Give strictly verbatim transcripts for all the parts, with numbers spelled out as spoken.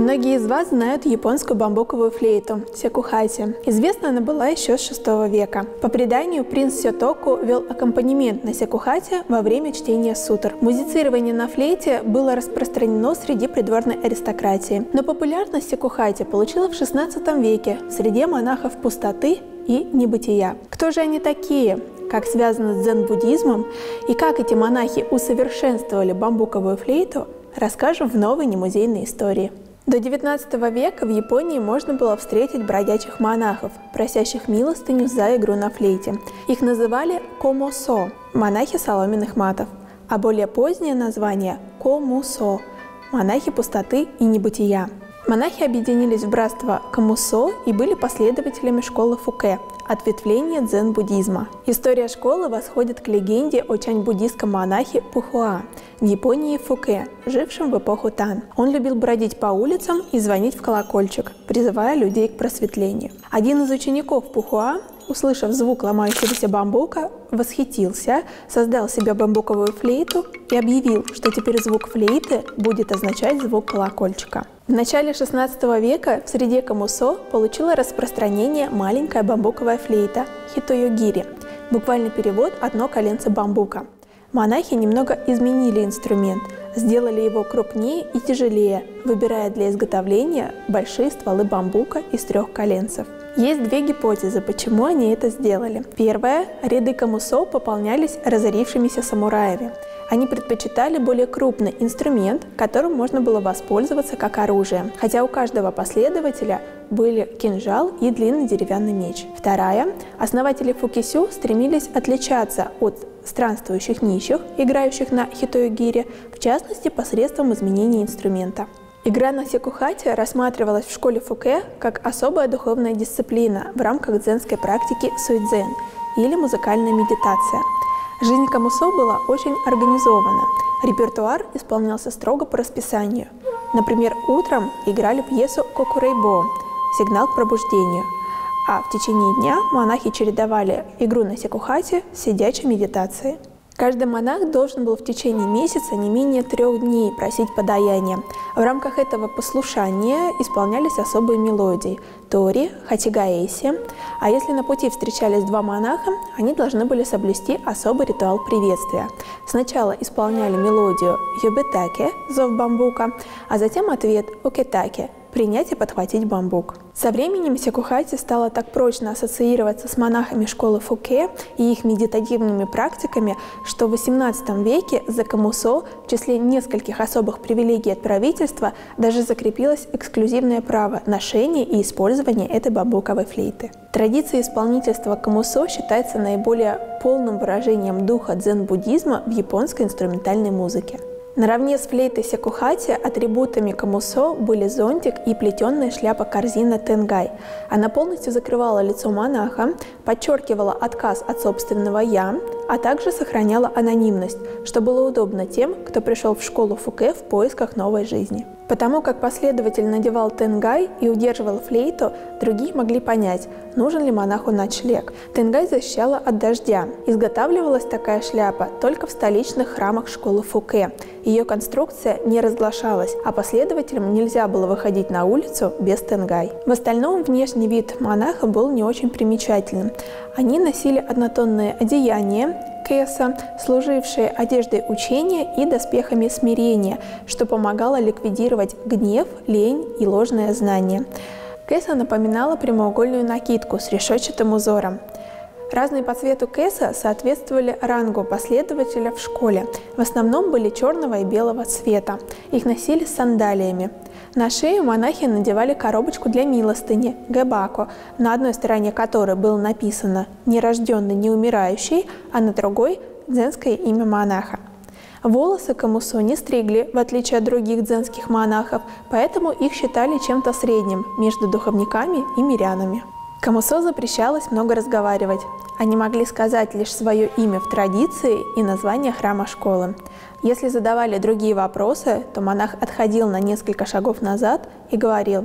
Многие из вас знают японскую бамбуковую флейту – сякухати. Известна она была еще с шестого века. По преданию, принц Сётоку вел аккомпанемент на сякухати во время чтения сутр. Музицирование на флейте было распространено среди придворной аристократии. Но популярность сякухати получила в шестнадцатом веке в среде монахов пустоты и небытия. Кто же они такие? Как связано с дзен-буддизмом и как эти монахи усовершенствовали бамбуковую флейту, расскажем в новой немузейной истории. До девятнадцатого века в Японии можно было встретить бродячих монахов, просящих милостыню за игру на флейте. Их называли комосо – монахи соломенных матов, а более позднее название – комусо – монахи пустоты и небытия. Монахи объединились в братство комусо и были последователями школы Фуке – ответвления дзен-буддизма. История школы восходит к легенде о чань-буддийском монахе Пухуа в Японии Фуке, жившем в эпоху Тан. Он любил бродить по улицам и звонить в колокольчик, призывая людей к просветлению. Один из учеников Пухуа, услышав звук ломающегося бамбука, восхитился, создал себе бамбуковую флейту и объявил, что теперь звук флейты будет означать звук колокольчика. В начале шестнадцатого века в среде комусо получила распространение маленькая бамбуковая флейта хитоёгири, буквальный перевод «одно коленце бамбука». Монахи немного изменили инструмент, сделали его крупнее и тяжелее, выбирая для изготовления большие стволы бамбука из трех коленцев. Есть две гипотезы, почему они это сделали. Первая – ряды комусо пополнялись разорившимися самураями. Они предпочитали более крупный инструмент, которым можно было воспользоваться как оружие, хотя у каждого последователя были кинжал и длинный деревянный меч. Вторая – основатели фукисю стремились отличаться от странствующих нищих, играющих на хитоёгире, в частности посредством изменения инструмента. Игра на сякухати рассматривалась в школе Фуке как особая духовная дисциплина в рамках дзенской практики суидзен или музыкальная медитация. Жизнь комусо была очень организована. Репертуар исполнялся строго по расписанию. Например, утром играли пьесу «Кокурейбо» – «Сигнал к пробуждению», а в течение дня монахи чередовали игру на сякухати с сидячей медитацией. Каждый монах должен был в течение месяца не менее трех дней просить подаяния. В рамках этого послушания исполнялись особые мелодии – тори, хатигаэси. А если на пути встречались два монаха, они должны были соблюсти особый ритуал приветствия. Сначала исполняли мелодию «Йобетаке» – зов бамбука, а затем ответ «Окетаке» – принять и подхватить бамбук. Со временем сякухати стала так прочно ассоциироваться с монахами школы Фуке и их медитативными практиками, что в восемнадцатом веке за комусо в числе нескольких особых привилегий от правительства даже закрепилось эксклюзивное право ношения и использования этой бамбуковой флейты. Традиция исполнительства комусо считается наиболее полным выражением духа дзен-буддизма в японской инструментальной музыке. Наравне с флейтой сякухати атрибутами комусо были зонтик и плетеная шляпа-корзина тенгай. Она полностью закрывала лицо монаха, подчеркивала отказ от собственного «я», а также сохраняла анонимность, что было удобно тем, кто пришел в школу Фуке в поисках новой жизни. Потому как последователь надевал тенгай и удерживал флейту, другие могли понять, нужен ли монаху ночлег. Тенгай защищала от дождя. Изготавливалась такая шляпа только в столичных храмах школы Фуке. Ее конструкция не разглашалась, а последователям нельзя было выходить на улицу без тенгай. В остальном внешний вид монаха был не очень примечательным. Они носили однотонные одеяния, кэса, служившие одеждой учения и доспехами смирения, что помогало ликвидировать гнев, лень и ложное знание. Кэса напоминала прямоугольную накидку с решетчатым узором. Разные по цвету кэса соответствовали рангу последователя в школе. В основном были черного и белого цвета. Их носили с сандалиями. На шею монахи надевали коробочку для милостыни – гэбако, на одной стороне которой было написано «Нерожденный, не умирающий», а на другой – дзенское имя монаха. Волосы комусо не стригли, в отличие от других дзенских монахов, поэтому их считали чем-то средним между духовниками и мирянами. Комусо запрещалось много разговаривать. Они могли сказать лишь свое имя в традиции и название храма школы. Если задавали другие вопросы, то монах отходил на несколько шагов назад и говорил: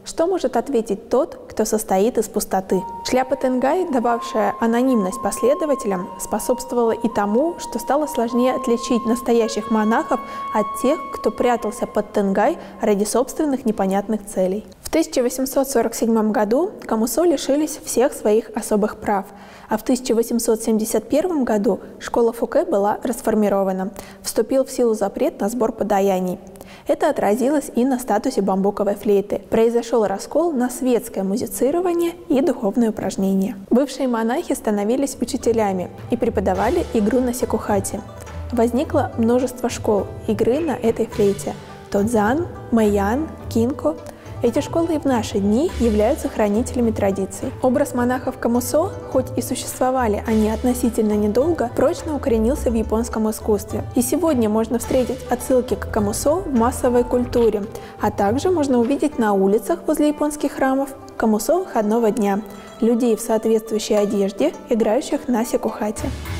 Что может ответить тот, кто состоит из пустоты? Шляпа Тенгай, дававшая анонимность последователям, способствовала и тому, что стало сложнее отличить настоящих монахов от тех, кто прятался под Тенгай ради собственных непонятных целей. В тысяча восемьсот сорок седьмом году Камусо лишились всех своих особых прав, а в тысяча восемьсот семьдесят первом году школа Фуке была расформирована. Вступил в силу запрет на сбор подаяний. Это отразилось и на статусе бамбуковой флейты. Произошел раскол на светское музицирование и духовные упражнения. Бывшие монахи становились учителями и преподавали игру на сикухате. Возникло множество школ игры на этой флейте – Тодзан, Мэйян, Кинко. Эти школы и в наши дни являются хранителями традиций. Образ монахов Камусо, хоть и существовали они относительно недолго, прочно укоренился в японском искусстве. И сегодня можно встретить отсылки к Камусо в массовой культуре, а также можно увидеть на улицах возле японских храмов Камусо выходного дня, людей в соответствующей одежде, играющих на сикухате.